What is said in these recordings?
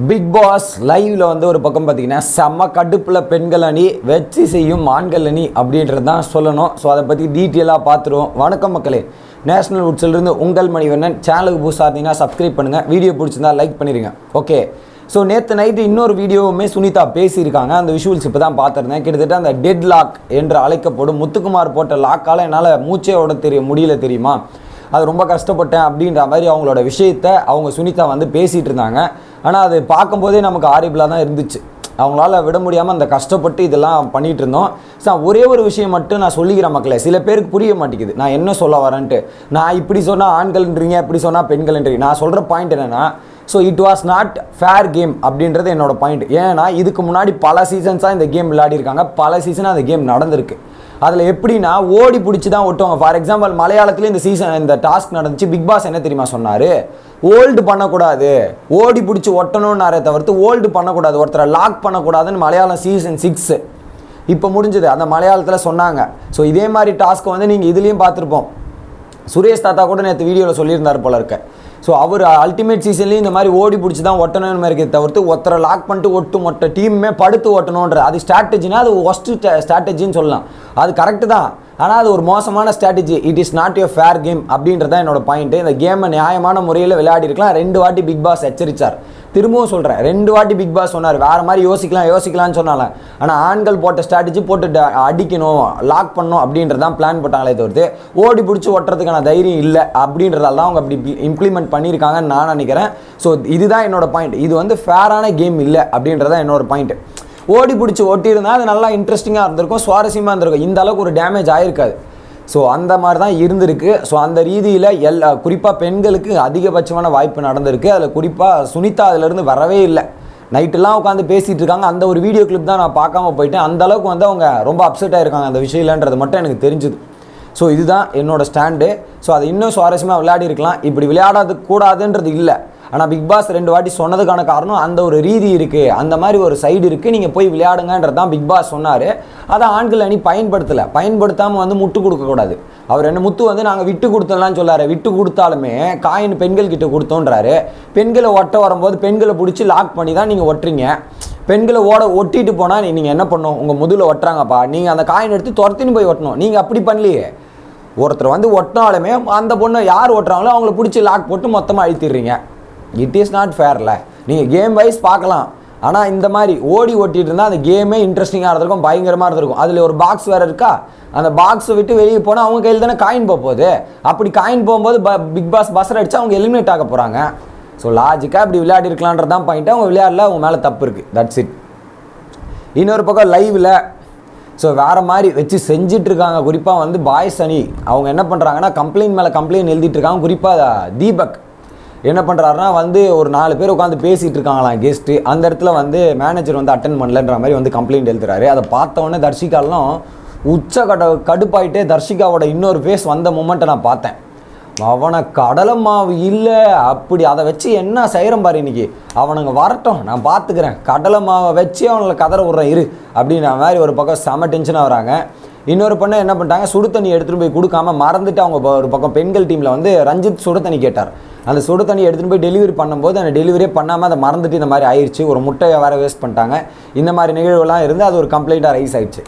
Big pass லைவ்ல வந்து ஒரு பக்கம் பார்த்தீங்கன்னா செம்ம கடுப்பில் பெண்கள் அணி வெற்றி செய்யும் ஆண்கள் அணி அப்படின்றது தான் சொல்லணும். ஸோ அதை பற்றி டீட்டெயிலாக பார்த்துருவோம். வணக்கம் மக்களே, நேஷனல் வுட்ஸிலிருந்து உங்கள் மணிவண்ணன். சேனலுக்கு புதுசாக இருந்தீங்கன்னா சப்ஸ்கிரைப் பண்ணுங்கள், வீடியோ பிடிச்சிருந்தா லைக் பண்ணிடுங்க. ஓகே, ஸோ நேற்று நைட்டு இன்னொரு வீடியோவுமே சுனிதா பேசியிருக்காங்க. அந்த விஷுவல்ஸ் இப்போ தான் பார்த்துருந்தேன். கிட்டத்தட்ட அந்த டெட் லாக் என்று அழைக்கப்படும் முத்துக்குமார் போட்ட லாக்கால் என்னால் மூச்சே ஓட முடியல தெரியுமா, அது ரொம்ப கஷ்டப்பட்டேன் அப்படின்ற மாதிரி அவங்களோட விஷயத்தை அவங்க சுனிதா வந்து பேசிகிட்டு இருந்தாங்க. ஆனால் அது பார்க்கும்போதே நமக்கு ஆரிபிளாக தான் இருந்துச்சு. அவங்களால விட முடியாமல் அந்த கஷ்டப்பட்டு இதெல்லாம் பண்ணிகிட்டு இருந்தோம். ஸோ ஒரே ஒரு விஷயம் மட்டும் நான் சொல்லிக்கிறேன் மக்களே, சில பேருக்கு புரிய மாட்டேங்குது நான் என்ன சொல்ல வரேன்ட்டு. நான் இப்படி சொன்னால் ஆண்கள்ன்றீங்க, இப்படி சொன்னால் பெண்கள்ன்றீங்க. நான் சொல்கிற பாயிண்ட் என்னென்னா, so it was not fair game அப்படின்றது என்னோட பாயிண்ட். ஏன்னா இதுக்கு முன்னாடி பல சீசன்ஸாக இந்த கேம் விளையாடிருக்காங்க, பல சீசனாக அந்த கேம் நடந்திருக்கு. அதில் எப்படின்னா ஓடி பிடிச்சி தான் ஒட்டுவாங்க. ஃபார் எக்ஸாம்பிள் மலையாளத்தில் இந்த டாஸ்க் நடந்துச்சு. பிக் பாஸ் என்ன தெரியுமா சொன்னார், ஓல்டு பண்ணக்கூடாது, ஓடி பிடிச்சி ஒட்டணும்னாரே தவிர்த்து ஓல்டு பண்ணக்கூடாது, ஒருத்தரை லாக் பண்ணக்கூடாதுன்னு மலையாளம் சீசன் 6 இப்போ முடிஞ்சது அந்த மலையாளத்தில் சொன்னாங்க. ஸோ இதே மாதிரி டாஸ்க்கை வந்து நீங்கள் இதுலேயும் பார்த்துருப்போம். சுரேஷ் தாத்தா கூட நேற்று வீடியோவில் சொல்லியிருந்தார் போல இருக்க. ஸோ அவர் அல்டிமேட் சீசன்லேயும் இந்த மாதிரி ஓடி பிடிச்சி தான் ஒட்டணும்னு மாதிரி தவிர்த்து ஒருத்தரை லாக் பண்ணிட்டு மொத்த டீமுமே படுத்து ஓட்டணுன்ற அது ஸ்ட்ராட்டஜினா அது ஒஸ்ட்டு ஸ்ட்ராட்டஜின்னு சொல்லலாம். அது கரெக்டு தான், ஆனால் அது ஒரு மோசமான strategy. It is not your fair game அப்படின்றது தான் என்னோட பாயிண்ட்டு. இந்த கேமை நியாயமான முறையில் விளையாடி இருக்கலாம். 2 வாட்டி பிக் பாஸ் எச்சரித்தார். திரும்பவும் சொல்கிறேன், 2 வாட்டி பிக் பாஸ் சொன்னார் வேறு மாதிரி யோசிக்கலாம்னு சொன்னால. ஆனால் ஆண்கள் போட்ட ஸ்ட்ராட்டஜி போட்டு அடிக்கணும், லாக் பண்ணணும் அப்படின்றதான் பிளான் போட்டாங்களே தவிர்த்து ஓடி பிடிச்சி ஒட்டுறதுக்கான தைரியம் இல்லை அப்படின்றதால தான் அவங்க அப்படி இம்ப்ளிமெண்ட் பண்ணியிருக்காங்கன்னு நான் நினைக்கிறேன். ஸோ இதுதான் என்னோட பாயிண்ட். இது வந்து ஃபேரான கேம் இல்லை அப்படின்றதான் என்னோட பாயிண்ட். ஓடி பிடிச்சி ஒட்டியிருந்தால் அது நல்லா இன்ட்ரெஸ்டிங்காக இருந்திருக்கும், சுவாரஸ்யமாக இருந்திருக்கும். இந்த அளவுக்கு ஒரு டேமேஜ் ஆகிருக்காது. ஸோ அந்த மாதிரி தான் இருந்திருக்கு. ஸோ அந்த ரீதியில் குறிப்பாக பெண்களுக்கு அதிகபட்சமான வாய்ப்பு நடந்திருக்கு. அதில் குறிப்பாக சுனிதா அதிலேருந்து வரவே இல்லை. நைட்டெல்லாம் உட்காந்து பேசிகிட்டு இருக்காங்க. அந்த ஒரு வீடியோ கிளிப் தான் நான் பார்க்காம போயிட்டேன். அந்த அளவுக்கு வந்து அவங்க ரொம்ப அப்செட் ஆகிருக்காங்க அந்த விஷயம் இல்லைன்றது மட்டும் எனக்கு தெரிஞ்சுது. ஸோ இதுதான் என்னோடய ஸ்டாண்டு. ஸோ அதை இன்னும் சுவாரஸ்யமாக விளையாடி இருக்கலாம், இப்படி விளையாடாது கூடாதுன்றது இல்லை. ஆனால் பிக் பாஸ் 2 வாட்டி சொன்னதுக்கான காரணம் அந்த ஒரு ரீதி இருக்குது, அந்த மாதிரி ஒரு சைடு இருக்குது, நீங்கள் போய் விளையாடுங்கன்றது தான் பிக் பாஸ் சொன்னார். அதை ஆண்கள் அணி பயன்படுத்தாமல் வந்து முட்டு கொடுக்கக்கூடாது. அவர் என்ன முத்து வந்து நாங்கள் விட்டு கொடுத்தோம்லாம் சொல்லாரு. விட்டு கொடுத்தாலுமே காயின் பெண்கள் கிட்ட கொடுத்தோன்றாரு. பெண்களை ஒட்ட வரும்போது பெண்களை பிடிச்சி லாக் பண்ணி தான் நீங்கள் ஒட்டுறீங்க. பெண்களை ஒட்டிட்டு போனால் நீங்கள் என்ன பண்ணணும், உங்கள் முதுகில் ஒட்டுறாங்கப்பா, நீங்கள் அந்த காயின் எடுத்து துரத்தின்னு போய் ஒட்டணும். நீங்கள் அப்படி பண்ணலையே. ஒருத்தர் வந்து ஒட்டினாலுமே அந்த பொண்ணை யார் ஒட்டுறாங்களோ அவங்கள பிடிச்சி லாக் போட்டு மொத்தமாக அழுத்திடுறீங்க. இட் இஸ் நாட் ஃபேர்ல. நீங்கள் கேம் வைஸ் பார்க்கலாம், ஆனால் இந்த மாதிரி ஓட்டிகிட்டு இருந்தால் அந்த கேமே இன்ட்ரெஸ்டிங்காக இருந்திருக்கும், பயங்கரமாக இருந்திருக்கும். அதில் ஒரு பாக்ஸ் வேறு இருக்கா, அந்த பாக்ஸை விட்டு வெளியே போனால் அவங்க கையில் தானே காயின் போகுது. அப்படி காயின் போகும்போது பிக் பாஸ் பஸ்ஸர் அடித்தா அவங்க எலிமினேட் ஆக போகிறாங்க. ஸோ லாஜிக்காக இப்படி விளையாடி இருக்கலான்றது தான் பாயிண்ட்டு. அவங்க விளையாடல, அவங்க மேலே தப்பு இருக்குது, தட்ஸ் இட். இன்னொரு பக்கம் லைவில் ஸோ வேறு மாதிரி வச்சு செஞ்சிட்ருக்காங்க. குறிப்பாக வந்து பாய்ஸ் அணி அவங்க என்ன பண்ணுறாங்கன்னா கம்ப்ளைண்ட் மேலே கம்ப்ளைண்ட் எழுதிட்டுருக்காங்க. குறிப்பாக தீபக் என்ன பண்ணுறாருனா வந்து ஒரு 4 பேர் உட்காந்து பேசிகிட்டு இருக்காங்களாம் கெஸ்ட்டு. அந்த இடத்துல வந்து மேனேஜர் வந்து அட்டன் பண்ணலன்ற மாதிரி வந்து கம்ப்ளைண்ட் எழுதுறாரு. அதை பார்த்தவொடனே தர்ஷிகாலாம் கடுப்பாயிட்டே தர்ஷிகாவோட இன்னொரு ஃபேஸ் வந்த மூமெண்ட்டை நான் பார்த்தேன். அவனை கடலை மாவு இல்லை அப்படி அதை வச்சு என்ன செய்கிறேன் பாரு, இன்னைக்கு அவனுங்க வரட்டும் நான் பார்த்துக்கிறேன், கடலை மாவை வச்சு அவனை கதற விட்றேன் இரு அப்படின்ற மாதிரி ஒரு பக்கம் செம டென்ஷனாக வராங்க. இன்னொரு பொண்ணை என்ன பண்ணிட்டாங்க, சுடு தண்ணி எடுத்துகிட்டு போய் கொடுக்காம மறந்துட்டு அவங்க ஒரு பக்கம் பெண்கள் டீமில் வந்து ரஞ்சித் சுடு தண்ணி கேட்டார். அந்த சுடு தண்ணி எடுத்துகிட்டு போய் டெலிவரி பண்ணும்போது அந்த டெலிவரியே பண்ணாமல் அதை மறந்துட்டு இந்த மாதிரி ஆயிடுச்சு. ஒரு முட்டையை வேறு வேஸ்ட் பண்ணிட்டாங்க. இந்த மாதிரி நிகழ்வுலாம் இருந்து அது ஒரு கம்ப்ளைண்ட்டாக ரைஸ் ஆயிடுச்சு.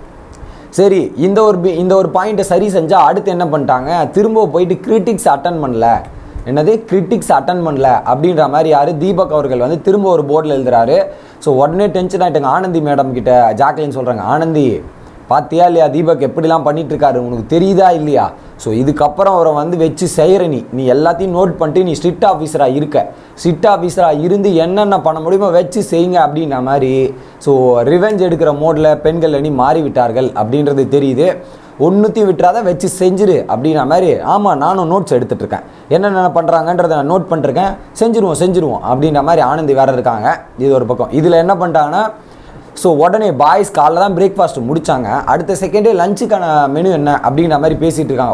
சரி, இந்த ஒரு பாயிண்ட்டை சரி செஞ்சால் அடுத்து என்ன பண்ணிட்டாங்க, திரும்ப போயிட்டு கிரிட்டிக்ஸ் அட்டன் பண்ணல. என்னது கிரிட்டிக்ஸ் அட்டன் பண்ணல அப்படின்ற மாதிரி யார், தீபக் அவர்கள் வந்து திரும்ப ஒரு போர்டில் எழுதுறாரு. ஸோ உடனே டென்ஷன் ஆகிட்டாங்க. ஆனந்தி மேடம் கிட்ட ஜாக்லின் சொல்கிறாங்க, ஆனந்தி பார்த்தியா இல்லையா தீபக் எப்படிலாம் பண்ணிகிட்ருக்காரு, உனக்கு தெரியுதா இல்லையா. ஸோ இதுக்கப்புறம் அவரை வந்து வச்சு செய்கிற நீ எல்லாத்தையும் நோட் பண்ணிட்டு நீ ஸ்ட்ரிக்ட் ஆஃபீஸராக இருக்க, ஸ்ட்ரிக்ட் ஆஃபீஸராக இருந்து என்னென்ன பண்ண முடியுமோ வச்சு செய்யுங்க அப்படின்ற மாதிரி. ஸோ ரிவெஞ்ச் எடுக்கிற மோடில் பெண்கள் அணி மாறிவிட்டார்கள் அப்படின்றது தெரியுது. ஒன்றுத்தையும் விட்டுறாத வச்சு செஞ்சிரு அப்படின்ற மாதிரி. ஆமாம், நானும் நோட்ஸ் எடுத்துகிட்ருக்கேன், என்னென்ன பண்ணுறாங்கன்றதை நான் நோட் பண்ணிருக்கேன், செஞ்சுருவோம் அப்படின்ற மாதிரி ஆனந்தி வேறு இருக்காங்க. இது ஒரு பக்கம். இதில் என்ன பண்ணிட்டாங்கன்னா, ஸோ உடனே பாய்ஸ் காலைல தான் பிரேக்ஃபாஸ்ட் முடித்தாங்க, அடுத்த செகண்டே லஞ்சுக்கான மெனு என்ன அப்படின்ற மாதிரி பேசிகிட்டு இருக்காங்க.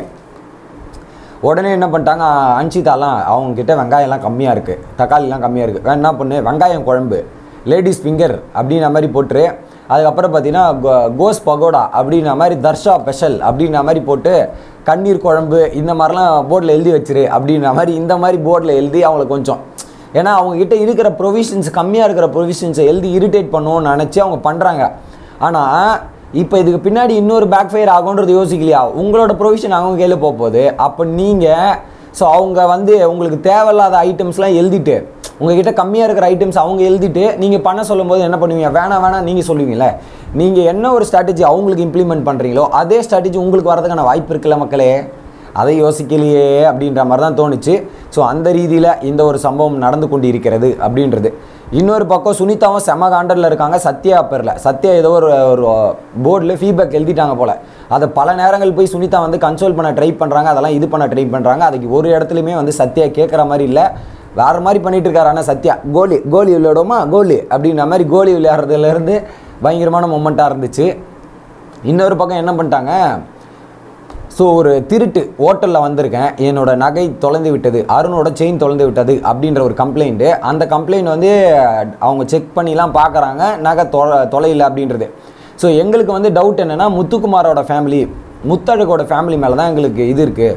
உடனே என்ன பண்ணிட்டாங்க, அன்ஷிதாலாம் அவங்கக்கிட்ட வெங்காயம்லாம் கம்மியாக இருக்குது, தக்காளிலாம் கம்மியாக இருக்குது, என்ன பண்ணு வெங்காயம் குழம்பு லேடிஸ் ஃபிங்கர் அப்படின்ற மாதிரி போட்டு, அதுக்கப்புறம் பார்த்தீங்கன்னா கோஸ் பகோடா அப்படின்ற மாதிரி தர்ஷா ஸ்பெஷல் அப்படின்ற மாதிரி போட்டு கண்ணீர் குழம்பு இந்த மாதிரிலாம் போர்டில் எழுதி வச்சிரு அப்படின்ற மாதிரி இந்த மாதிரி போர்டில் எழுதி அவங்கள கொஞ்சம் ஏன்னா அவங்கக்கிட்ட இருக்கிற ப்ரொவிஷன்ஸ் கம்மியாக இருக்கிற ப்ரொவிஷன்ஸை எழுதி இரிட்டேட் பண்ணுவோன்னு நினச்சி அவங்க பண்ணுறாங்க. ஆனால் இப்போ இதுக்கு பின்னாடி இன்னொரு பேக் ஃபயர் ஆகுன்றது யோசிக்கலையா? உங்களோட ப்ரொவிஷன் அவங்க கையில் போகுது. அப்போ நீங்கள் ஸோ அவங்க வந்து உங்களுக்கு தேவையில்லாத ஐட்டம்ஸ்லாம் எழுதிட்டு உங்ககிட்ட கம்மியாக இருக்கிற ஐட்டம்ஸ் அவங்க எழுதிட்டு நீங்கள் பண்ண சொல்லும்போது என்ன பண்ணுவீங்க? வேணாம் நீங்கள் சொல்லுவீங்களே. நீங்கள் என்ன ஒரு ஸ்ட்ராட்டஜி அவங்களுக்கு இம்ப்ளிமெண்ட் பண்ணுறீங்களோ அதே ஸ்ட்ராட்டஜி உங்களுக்கு வரதுக்கான வாய்ப்பு இருக்குல்ல மக்களே. அதை யோசிக்கலையே அப்படின்ற மாதிரி தான் தோணுச்சு. ஸோ அந்த ரீதியில் இந்த ஒரு சம்பவம் நடந்து கொண்டு இருக்கிறது அப்படின்றது. இன்னொரு பக்கம் சுனிதாவும் செம காண்டரில் இருக்காங்க. சத்யா பேரில் சத்யா ஏதோ ஒரு போர்டில் ஃபீட்பேக் எழுதிட்டாங்க போல். அதை பல நேரங்கள் போய் சுனிதா வந்து கன்சோல் பண்ண ட்ரை பண்ணுறாங்க, அதெல்லாம் இது பண்ண ட்ரை பண்ணுறாங்க. அதுக்கு ஒரு இடத்துலையுமே வந்து சத்யா கேட்குற மாதிரி இல்லை, வேறு மாதிரி பண்ணிகிட்டு இருக்காரு. ஆனால் சத்யா கோலி விளையாடுமா கோலி அப்படின்ற மாதிரி கோலி விளையாடுறதுலேருந்து பயங்கரமான மொமெண்ட்டாக இருந்துச்சு. இன்னொரு பக்கம் என்ன பண்ணிட்டாங்க, ஸோ ஒரு திருட்டு ஹோட்டலில் வந்திருக்கேன், என்னோடய நகை தொலைந்து விட்டது, அருணோட செயின் தொலைந்து விட்டது அப்படின்ற ஒரு கம்ப்ளைண்ட்டு. அந்த கம்ப்ளைண்ட் வந்து அவங்க செக் பண்ணிலாம் பார்க்குறாங்க, நகை தொலையில அப்படின்றது. ஸோ எங்களுக்கு வந்து டவுட் என்னென்னா முத்துக்குமாரோட ஃபேமிலி, முத்தழகோட ஃபேமிலி மேலே தான் எங்களுக்கு இது இருக்குது,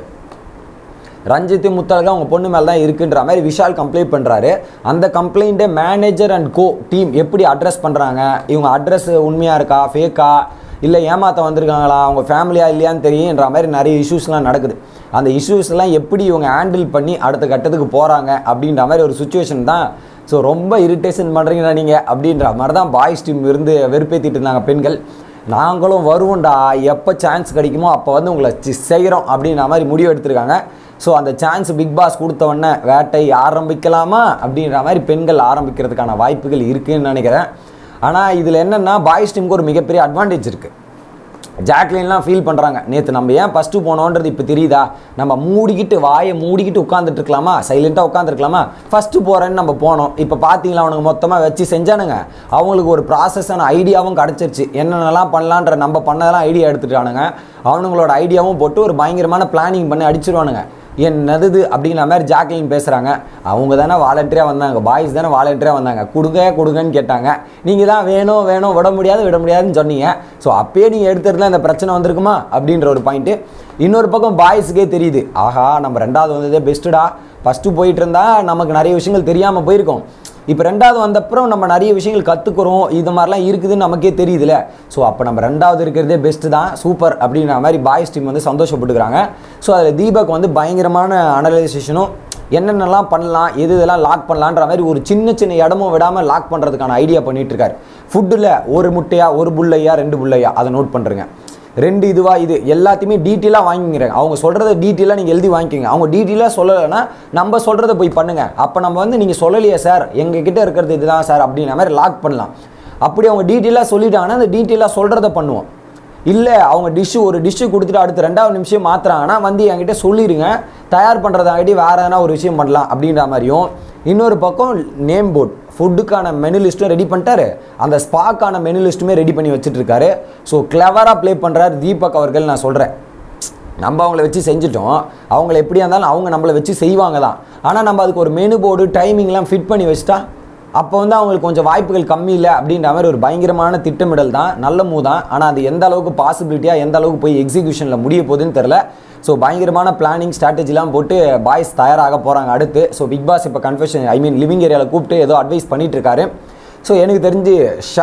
ரஞ்சித்து முத்தழகு அவங்க பொண்ணு மேலே தான் இருக்குன்ற மாதிரி விஷால் கம்ப்ளைண்ட் பண்ணுறாரு. அந்த கம்ப்ளைண்ட்டை மேனேஜர் அண்ட் கோ டீம் எப்படி அட்ரஸ் பண்ணுறாங்க, இவங்க அட்ரஸ் உண்மையாக இருக்கா ஃபேக்கா இல்லை ஏமாற்ற வந்திருக்காங்களா, அவங்க ஃபேமிலியாக இல்லையான்னு தெரியுன்ற மாதிரி நிறைய இஷ்யூஸ்லாம் நடக்குது. அந்த இஷ்யூஸ்லாம் எப்படி இவங்க ஹேண்டில் பண்ணி அடுத்த கட்டத்துக்கு போகிறாங்க அப்படின்ற மாதிரி ஒரு சுச்சுவேஷன் தான். ஸோ ரொம்ப இரிட்டேஷன் பண்ணுறீங்களா நீங்கள் அப்படின்ற மாதிரி தான் பாய்ஸ் டீம் இருந்து வெறுப்பேற்றிட்டு இருந்தாங்க பெண்கள். நாங்களும் வருவோம்டா, எப்போ சான்ஸ் கிடைக்குமோ அப்போ வந்து உங்களை செய்கிறோம் அப்படின்ற மாதிரி முடிவு எடுத்திருக்காங்க. ஸோ அந்த சான்ஸ் பிக் பாஸ் கொடுத்தவொடனே வேட்டை ஆரம்பிக்கலாமா அப்படின்ற மாதிரி பெண்கள் ஆரம்பிக்கிறதுக்கான வாய்ப்புகள் இருக்குதுன்னு நினைக்கிறேன். ஆனால் இதில் என்னென்னா பாய்ஸ் டீமுக்கு ஒரு மிகப்பெரிய அட்வான்டேஜ் இருக்குது. ஜாக்லின்லாம் ஃபீல் பண்ணுறாங்க, நேற்று நம்ம ஏன் ஃபஸ்ட்டு போனோன்றது இப்போ தெரியுதா, நம்ம வாயை மூடிக்கிட்டு உட்காந்துட்டு இருக்கலாமா, சைலண்ட்டாக உட்காந்துருக்கலாமா, ஃபஸ்ட்டு போகிறேன்னு நம்ம போனோம். இப்போ பார்த்தீங்களா அவனுங்க மொத்தமாக வச்சு செஞ்சானுங்க, அவங்களுக்கு ஒரு ப்ராசஸான ஐடியாவும் கிடச்சிருச்சு, என்னென்னலாம் பண்ணலான்ற நம்ம பண்ணதெல்லாம் ஐடியா எடுத்துட்டானுங்க. அவனுங்களோட ஐடியாவும் போட்டு ஒரு பயங்கரமான பிளானிங் பண்ணி அடிச்சிருவானுங்க. என்னது அப்படிங்கிற மாதிரி ஜாக்லின் பேசுகிறாங்க. அவங்க தானே வாலண்டியராக வந்தாங்க, பாய்ஸ் தானே வாலண்டியராக வந்தாங்க, கொடுங்கன்னு கேட்டாங்க. நீங்கள் தான் வேணும் விட முடியாதுன்னு சொன்னீங்க. ஸோ அப்பயே நீங்கள் எடுத்துருந்தா இந்த பிரச்சனை வந்திருக்குமா அப்படின்ற ஒரு பாயிண்ட்டு. இன்னொரு பக்கம் பாய்ஸுக்கே தெரியுது, ஆஹா நம்ம ரெண்டாவது வந்ததே பெஸ்ட்டுடா, ஃபஸ்ட்டு போயிட்டு இருந்தால் நமக்கு நிறைய விஷயங்கள் தெரியாமல் போயிருக்கோம், இப்போ ரெண்டாவது வந்தப்புறம் நம்ம நிறைய விஷயங்கள் கற்றுக்குறோம், இது மாதிரிலாம் இருக்குதுன்னு நமக்கே தெரியுதுல்ல. ஸோ அப்போ நம்ம ரெண்டாவது இருக்கிறதே பெஸ்ட்டு தான், சூப்பர் அப்படின்ற மாதிரி பாய்ஸ் டீம் வந்து சந்தோஷப்பட்டுக்கிறாங்க. ஸோ அதில் தீபக் வந்து பயங்கரமான அனலைசேஷனும் என்னென்னலாம் பண்ணலாம், இதெல்லாம் லாக் பண்ணலான்ற மாதிரி ஒரு சின்ன இடமும் விடாமல் லாக் பண்ணுறதுக்கான ஐடியா பண்ணிகிட்ருக்காரு. ஃபுட்டில் ஒரு முட்டையா, ஒரு புல்லையா, 2 புல்லையா, அதை நோட் பண்ணுறேங்க. 2 இதுவாக இது எல்லாத்தையுமே டீட்டெயிலாக வாங்கிக்கிறேன். அவங்க சொல்கிறத டீட்டெயிலாக நீங்கள் எழுதி வாங்கிக்கிங்க. அவங்க டீட்டெயிலாக சொல்லலைன்னா நம்ம சொல்கிறத போய் பண்ணுங்கள். அப்போ நம்ம வந்து நீங்கள் சொல்லலையே சார், எங்ககிட்ட இருக்கிறது இதுதான் சார் அப்படின்ற மாதிரி லாக் பண்ணலாம். அப்படி அவங்க டீட்டெயிலாக சொல்லிட்டாங்கன்னா அந்த டீட்டெயிலாக சொல்கிறத பண்ணுவோம். இல்லை அவங்க ஒரு டிஷ்ஷு கொடுத்துட்டு அடுத்த 2வது நிமிஷம் மாற்றுறாங்கன்னா வந்து என்கிட்ட சொல்லிடுங்க, தயார் பண்ணுறதாகிட்டி வேறு எதனா ஒரு விஷயம் பண்ணலாம் அப்படின்ற மாதிரியும். இன்னொரு பக்கம் நேம் போர்ட், ஃபுட்டுக்கான மெனு லிஸ்ட்டும் ரெடி பண்ணிட்டாரு, அந்த ஸ்பாக்கான மெனு லிஸ்ட்டுமே ரெடி பண்ணி வச்சுட்ருக்காரு. ஸோ கிளவராக ப்ளே பண்ணுறாரு தீபக் அவர்கள். நான் சொல்கிறேன், நம்ம அவங்கள வச்சு செஞ்சுட்டோம், அவங்கள எப்படியா இருந்தாலும் அவங்க நம்மளை வச்சு செய்வாங்க தான். ஆனால் நம்ம அதுக்கு ஒரு மெனு போர்டு டைமிங்லாம் ஃபிட் பண்ணி வச்சுட்டா அப்போ வந்து அவங்களுக்கு கொஞ்சம் வாய்ப்புகள் கம்மி இல்லை அப்படின்ற மாதிரி ஒரு பயங்கரமான திட்டமிடல் தான், நல்ல மூ தான். ஆனால் அது எந்த அளவுக்கு பாசிபிலிட்டியாக எந்த அளவுக்கு போய் எக்ஸிக்யூஷனில் முடிய போகுதுன்னு தெரில. ஸோ பயங்கரமான பிளானிங் ஸ்ட்ராட்டஜிலாம் போட்டு பாய்ஸ் தயாராக போகிறாங்க அடுத்து. ஸோ பிக் பாஸ் இப்போ லிவிங் ஏரியாவில் கூப்பிட்டு ஏதோ அட்வைஸ் பண்ணிகிட்டு இருக்காரு. ஸோ எனக்கு தெரிஞ்சு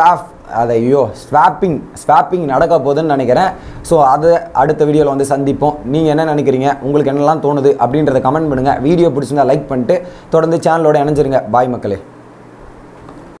ஸ்வாப்பிங் நடக்க போகுதுன்னு நினைக்கிறேன். ஸோ அதை அடுத்த வீடியோவில் வந்து சந்திப்போம். நீங்கள் என்ன நினைக்கிறீங்க, உங்களுக்கு என்னெல்லாம் தோணுது அப்படின்றத கமெண்ட் பண்ணுங்கள். வீடியோ பிடிச்சிருந்தா லைக் பண்ணிட்டு தொடர்ந்து சேனலோட இணைஞ்சிருங்க. பாய் மக்களே.